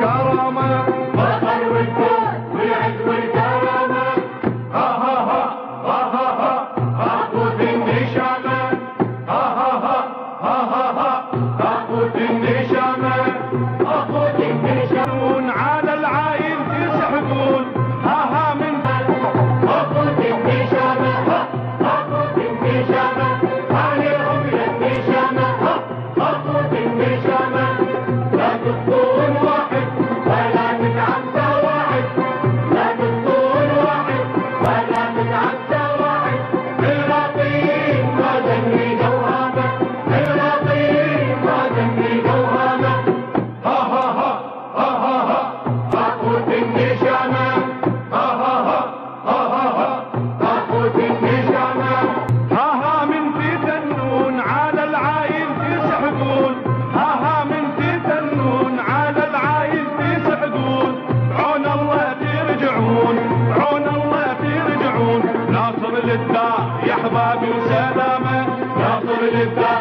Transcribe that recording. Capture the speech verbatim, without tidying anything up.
والكرامة، فخر والفوز والعز والكرامة. ها ها ها ها ها ها تاخذ النشامة، ها ها ها ها ها ها تاخذ النشامة، تاخذ النشامة على العاين يسحبون، ها ها من تاخذ النشامة، تاخذ النشامة عليهم يا النشامة، تاخذ النشامة. لا تخطون واحد ولا تتعدى واحد، لا تخطون واحد ولا تتعدى واحد. العراقيين ما دمي دوهامة، العراقيين ما دمي دوهامة. ها ها ها ها ها ها تاخذ النشامة، ها ها ها ها ها ها تاخذ النشامة. ها ها من في تنون على العاين يسحبون، ها ها من في تنون على العاين يسحبون. بعون الله ترجعون، بعون الله ترجعون. ناصر للدار يا احبابي وسلامه، ناصر للدار